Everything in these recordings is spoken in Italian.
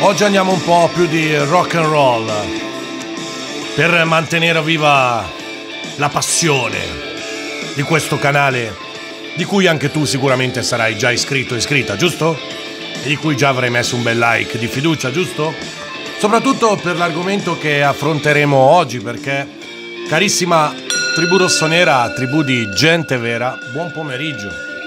Oggi andiamo un po' più di rock and roll per mantenere viva la passione di questo canale, di cui anche tu sicuramente sarai già iscritto o iscritta, giusto? E di cui già avrai messo un bel like di fiducia, giusto? Soprattutto per l'argomento che affronteremo oggi, perché, carissima tribù rossonera, tribù di gente vera, buon pomeriggio.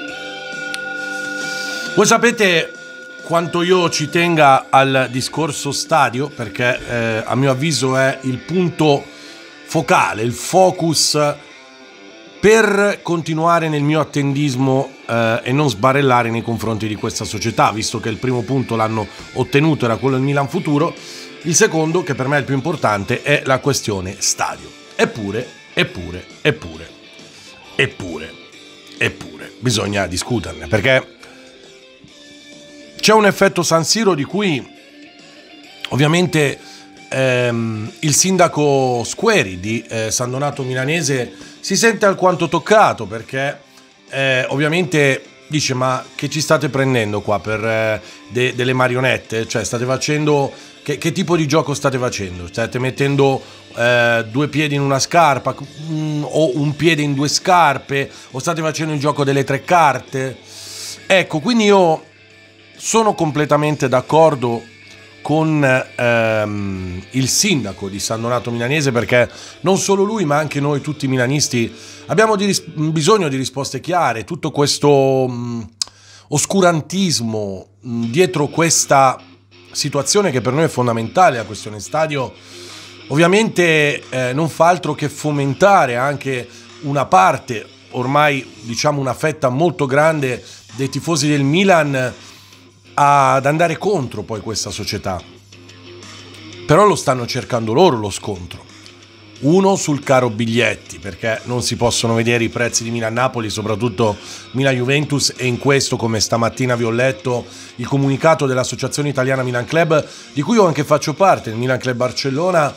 Voi sapete quanto io ci tenga al discorso stadio, perché a mio avviso è il punto focale, il focus per continuare nel mio attendismo e non sbarellare nei confronti di questa società, visto che il primo punto l'hanno ottenuto, era quello del Milan futuro. Il secondo, che per me è il più importante, è la questione stadio. Eppure, bisogna discuterne, perché c'è un effetto San Siro di cui ovviamente il sindaco Squeri di San Donato Milanese si sente alquanto toccato, perché ovviamente dice: ma che ci state prendendo qua per delle marionette? Cioè state facendo che tipo di gioco state facendo? State mettendo due piedi in una scarpa o un piede in due scarpe, o state facendo il gioco delle tre carte? Ecco, quindi io sono completamente d'accordo con il sindaco di San Donato Milanese, perché non solo lui ma anche noi tutti milanisti abbiamo bisogno di risposte chiare. Tutto questo oscurantismo dietro questa situazione, che per noi è fondamentale, la questione stadio, ovviamente non fa altro che fomentare anche una parte, ormai diciamo una fetta molto grande dei tifosi del Milan, ad andare contro poi questa società. Però lo stanno cercando loro lo scontro. Uno sul caro biglietti, perché non si possono vedere i prezzi di Milan-Napoli, soprattutto Milan-Juventus, e in questo, come stamattina vi ho letto, il comunicato dell'Associazione Italiana Milan Club, di cui io anche faccio parte, il Milan Club Barcellona,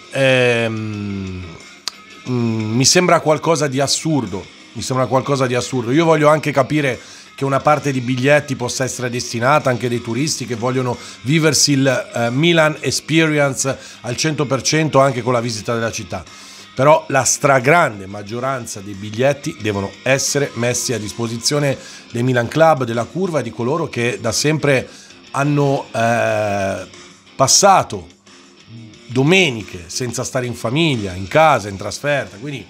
mi sembra qualcosa di assurdo. Io voglio anche capire che una parte di biglietti possa essere destinata anche dei turisti che vogliono viversi il Milan Experience al 100% anche con la visita della città. Però la stragrande maggioranza dei biglietti devono essere messi a disposizione dei Milan Club, della curva e di coloro che da sempre hanno passato domeniche senza stare in famiglia, in casa, in trasferta. Quindi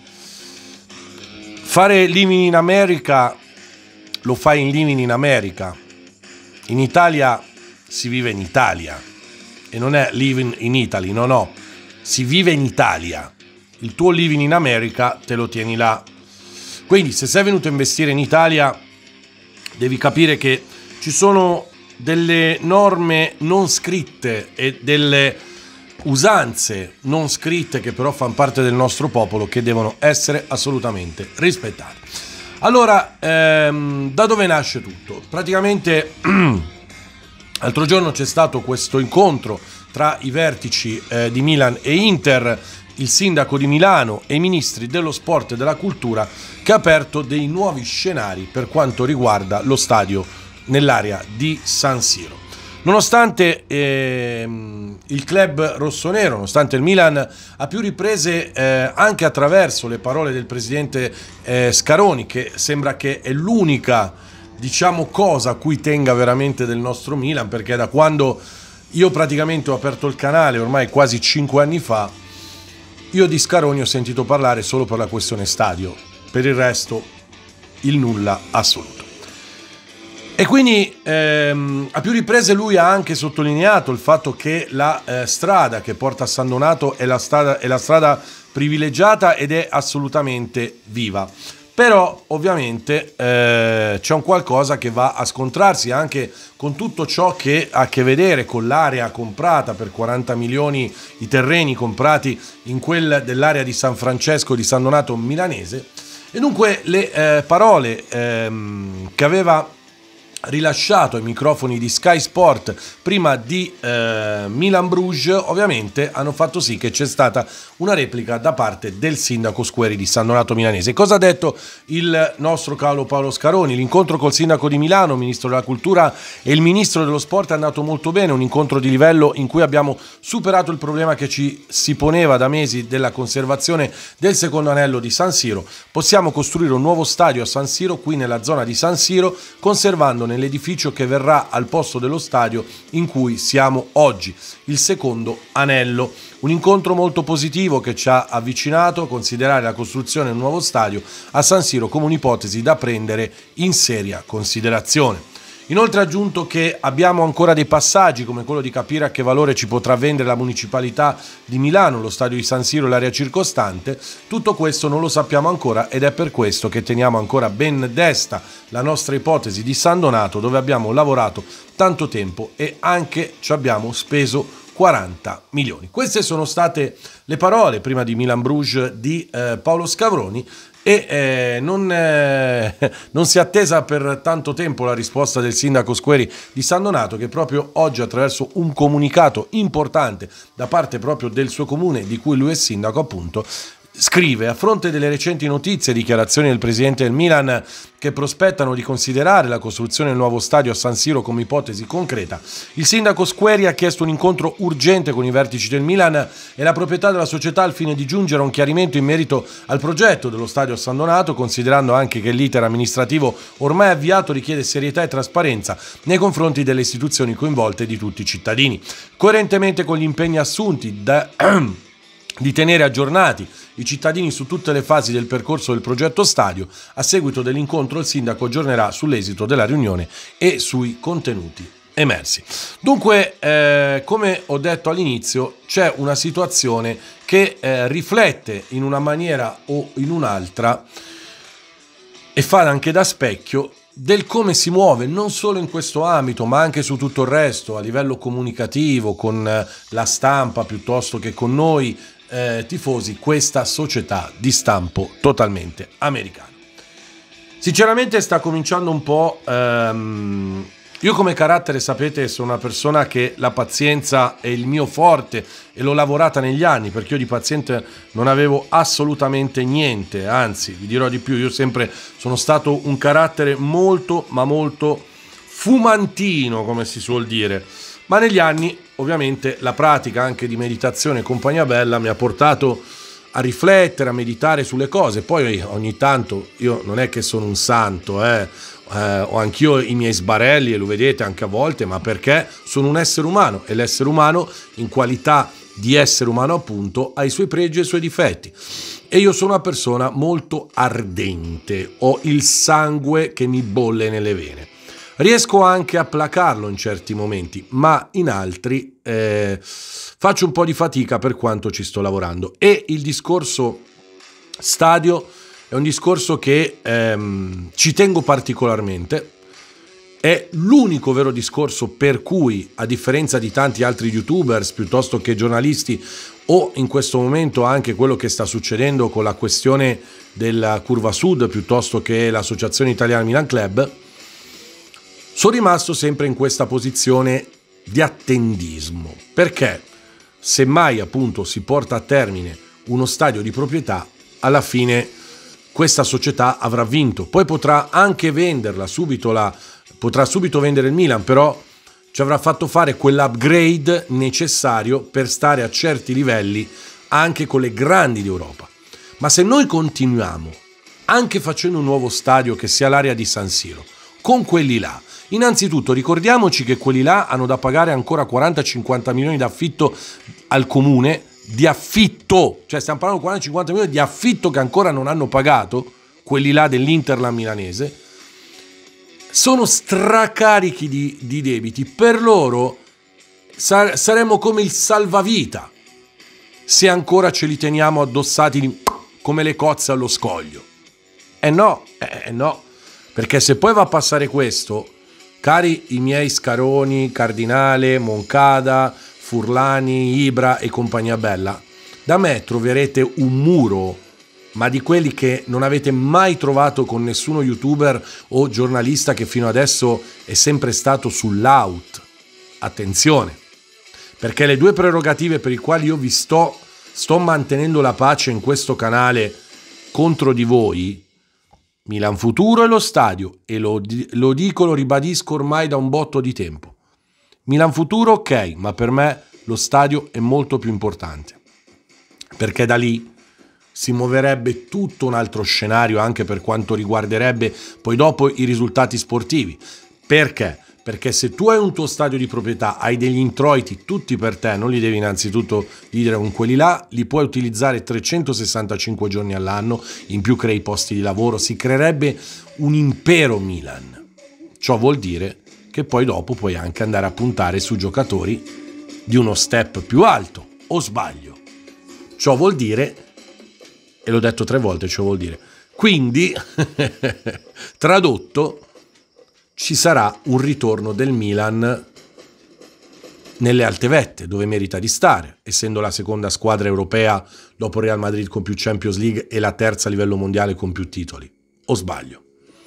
fare Living in America lo fai in Living in America. In Italia si vive in Italia e non è Living in Italy, no, si vive in Italia. Il tuo Living in America te lo tieni là. Quindi se sei venuto a investire in Italia devi capire che ci sono delle norme non scritte e delle usanze non scritte che però fanno parte del nostro popolo, che devono essere assolutamente rispettate. Allora, da dove nasce tutto? Praticamente l'altro giorno c'è stato questo incontro tra i vertici di Milan e Inter, il sindaco di Milano e i ministri dello sport e della cultura, che ha aperto dei nuovi scenari per quanto riguarda lo stadio nell'area di San Siro. Nonostante il club rossonero, nonostante il Milan, a più riprese, anche attraverso le parole del presidente Scaroni, che sembra che è l'unica, diciamo, cosa a cui tenga veramente del nostro Milan, perché da quando io praticamente ho aperto il canale, ormai quasi 5 anni fa, io di Scaroni ho sentito parlare solo per la questione stadio, per il resto il nulla assoluto. E quindi a più riprese lui ha anche sottolineato il fatto che la strada che porta a San Donato è la strada privilegiata ed è assolutamente viva. Però ovviamente c'è un qualcosa che va a scontrarsi anche con tutto ciò che ha a che vedere con l'area comprata per 40 milioni, i terreni comprati in quella dell'area di San Francesco di San Donato Milanese. E dunque le parole che aveva rilasciato ai microfoni di Sky Sport prima di Milan-Bruges, ovviamente hanno fatto sì che c'è stata una replica da parte del sindaco Squeri di San Donato Milanese. Cosa ha detto il nostro caro Paolo Scaroni? L'incontro col sindaco di Milano, il ministro della cultura e il ministro dello sport è andato molto bene, un incontro di livello in cui abbiamo superato il problema che ci si poneva da mesi della conservazione del secondo anello di San Siro. Possiamo costruire un nuovo stadio a San Siro, qui nella zona di San Siro, conservando nell'edificio che verrà al posto dello stadio in cui siamo oggi, il secondo anello. Un incontro molto positivo che ci ha avvicinato a considerare la costruzione di un nuovo stadio a San Siro come un'ipotesi da prendere in seria considerazione. Inoltre ha aggiunto che abbiamo ancora dei passaggi come quello di capire a che valore ci potrà vendere la municipalità di Milano, lo stadio di San Siro e l'area circostante. Tutto questo non lo sappiamo ancora ed è per questo che teniamo ancora ben desta la nostra ipotesi di San Donato, dove abbiamo lavorato tanto tempo e anche ci abbiamo speso 40 milioni. Queste sono state le parole prima di Milan-Bruges di Paolo Scaroni. E non si è attesa per tanto tempo la risposta del sindaco Squeri di San Donato, che proprio oggi, attraverso un comunicato importante da parte proprio del suo comune, di cui lui è sindaco appunto, scrive: a fronte delle recenti notizie e dichiarazioni del presidente del Milan che prospettano di considerare la costruzione del nuovo stadio a San Siro come ipotesi concreta, il sindaco Squeri ha chiesto un incontro urgente con i vertici del Milan e la proprietà della società al fine di giungere a un chiarimento in merito al progetto dello stadio a San Donato, considerando anche che l'iter amministrativo ormai avviato richiede serietà e trasparenza nei confronti delle istituzioni coinvolte e di tutti i cittadini. Coerentemente con gli impegni assunti di tenere aggiornati i cittadini su tutte le fasi del percorso del progetto stadio, a seguito dell'incontro il sindaco aggiornerà sull'esito della riunione e sui contenuti emersi. Dunque, come ho detto all'inizio, c'è una situazione che riflette in una maniera o in un'altra e fa anche da specchio del come si muove non solo in questo ambito ma anche su tutto il resto, a livello comunicativo, con la stampa piuttosto che con noi tifosi, questa società di stampo totalmente americano. Sinceramente sta cominciando un po'. Io come carattere, sapete, sono una persona che la pazienza è il mio forte e l'ho lavorata negli anni, perché io di paziente non avevo assolutamente niente, anzi vi dirò di più, io sempre sono stato un carattere molto ma molto fumantino, come si suol dire. Ma negli anni, ovviamente, la pratica anche di meditazione e compagnia bella mi ha portato a riflettere, a meditare sulle cose. Poi ogni tanto, io non è che sono un santo, ho anch'io i miei sbarelli e lo vedete anche a volte, ma perché sono un essere umano e l'essere umano, in qualità di essere umano appunto, ha i suoi pregi e i suoi difetti. E io sono una persona molto ardente, ho il sangue che mi bolle nelle vene. Riesco anche a placarlo in certi momenti, ma in altri faccio un po' di fatica per quanto ci sto lavorando. E il discorso stadio è un discorso che ci tengo particolarmente. È l'unico vero discorso per cui, a differenza di tanti altri youtubers piuttosto che giornalisti, o in questo momento anche quello che sta succedendo con la questione della Curva Sud piuttosto che l'Associazione Italiana Milan Club, sono rimasto sempre in questa posizione di attendismo, perché semmai appunto si porta a termine uno stadio di proprietà, alla fine questa società avrà vinto, poi potrà anche venderla subito, potrà subito vendere il Milan, però ci avrà fatto fare quell'upgrade necessario per stare a certi livelli anche con le grandi d'Europa. Ma se noi continuiamo, anche facendo un nuovo stadio che sia l'area di San Siro, con quelli là, innanzitutto ricordiamoci che quelli là hanno da pagare ancora 40-50 milioni d'affitto al comune, di affitto, cioè stiamo parlando di 40-50 milioni di affitto che ancora non hanno pagato, quelli là dell'Interland milanese, sono stracarichi di debiti. Per loro saremmo come il salvavita se ancora ce li teniamo addossati come le cozze allo scoglio. No, perché se poi va a passare questo, cari i miei Scaroni, Cardinale, Moncada, Furlani, Ibra e compagnia bella, da me troverete un muro ma di quelli che non avete mai trovato con nessuno youtuber o giornalista che fino adesso è sempre stato sull'out. Attenzione, perché le due prerogative per le quali io vi sto mantenendo la pace in questo canale contro di voi, Milan Futuro e lo stadio, e lo dico, lo ribadisco ormai da un botto di tempo. Milan Futuro ok, ma per me lo stadio è molto più importante, perché da lì si muoverebbe tutto un altro scenario anche per quanto riguarderebbe poi dopo i risultati sportivi. Perché? Perché se tu hai un tuo stadio di proprietà, hai degli introiti tutti per te, non li devi innanzitutto dividere con quelli là, li puoi utilizzare 365 giorni all'anno, in più crei posti di lavoro, si creerebbe un impero Milan. Ciò vuol dire che poi dopo puoi anche andare a puntare su giocatori di uno step più alto, o sbaglio? Ciò vuol dire, e l'ho detto 3 volte, ciò vuol dire, quindi, tradotto, ci sarà un ritorno del Milan nelle alte vette, dove merita di stare, essendo la seconda squadra europea dopo Real Madrid con più Champions League e la terza a livello mondiale con più titoli. O sbaglio?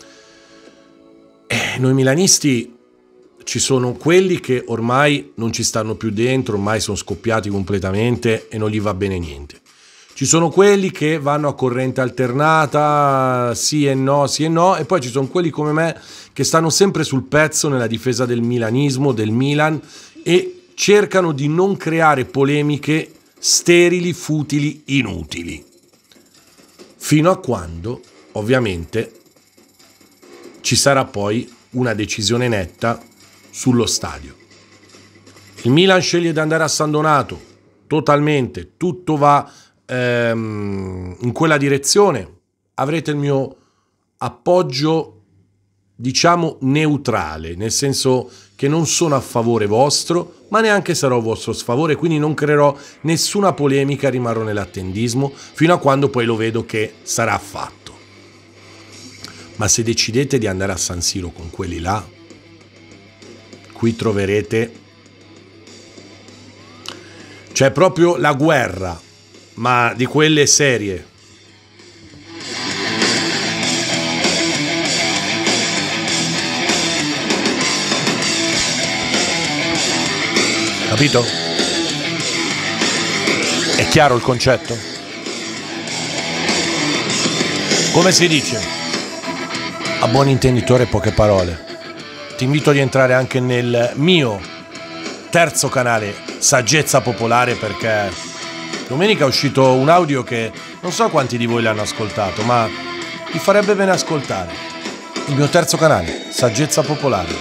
Noi milanisti ci sono quelli che ormai non ci stanno più dentro, ormai sono scoppiati completamente e non gli va bene niente. Ci sono quelli che vanno a corrente alternata, sì e no, e poi ci sono quelli come me che stanno sempre sul pezzo nella difesa del milanismo, del Milan, e cercano di non creare polemiche sterili, futili, inutili. Fino a quando, ovviamente, ci sarà poi una decisione netta sullo stadio. Il Milan sceglie di andare a San Donato, totalmente, tutto va in quella direzione, avrete il mio appoggio, diciamo, neutrale, nel senso che non sono a favore vostro, ma neanche sarò a vostro sfavore, quindi non creerò nessuna polemica, rimarrò nell'attendismo fino a quando poi lo vedo che sarà fatto. Ma se decidete di andare a San Siro con quelli là, qui troverete, c'è proprio la guerra, ma di quelle serie. Capito? È chiaro il concetto? Come si dice? A buon intenditore poche parole. Ti invito ad entrare anche nel mio terzo canale, Saggezza Popolare, perché domenica è uscito un audio che non so quanti di voi l'hanno ascoltato, ma vi farebbe bene ascoltare. Il mio terzo canale, Saggezza Popolare.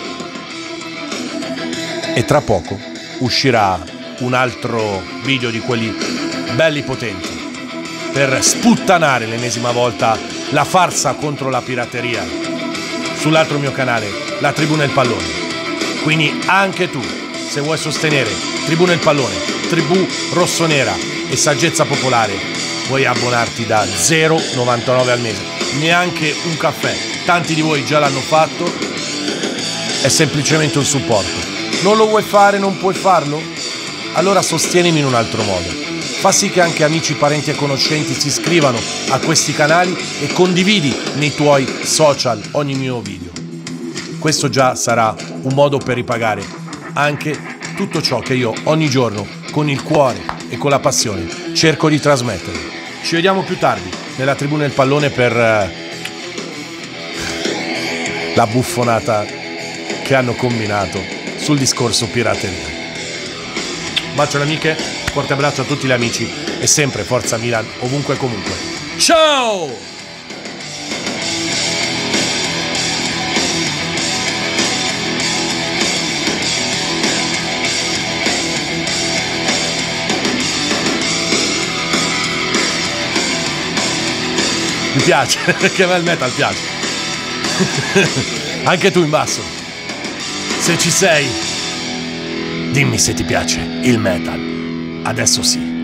E tra poco uscirà un altro video di quelli belli potenti per sputtanare l'ennesima volta la farsa contro la pirateria sull'altro mio canale, La Tribuna del Pallone. Quindi anche tu, se vuoi sostenere Tribuna del Pallone, Tribù Rossonera e Saggezza Popolare, puoi abbonarti da 0,99 al mese, neanche un caffè, tanti di voi già l'hanno fatto, è semplicemente un supporto. Non lo vuoi fare, non puoi farlo? Allora sostienimi in un altro modo, fa sì che anche amici, parenti e conoscenti si iscrivano a questi canali e condividi nei tuoi social ogni mio video. Questo già sarà un modo per ripagare anche tutto ciò che io ogni giorno con il cuore e con la passione cerco di trasmettere. Ci vediamo più tardi nella Tribuna del Pallone per la buffonata che hanno combinato sul discorso pirateria. Bacio alle amiche, forte abbraccio a tutti gli amici e sempre Forza Milan ovunque e comunque. Ciao! Mi piace, che a me il metal piace. Anche tu in basso. Se ci sei, dimmi se ti piace il metal. Adesso sì.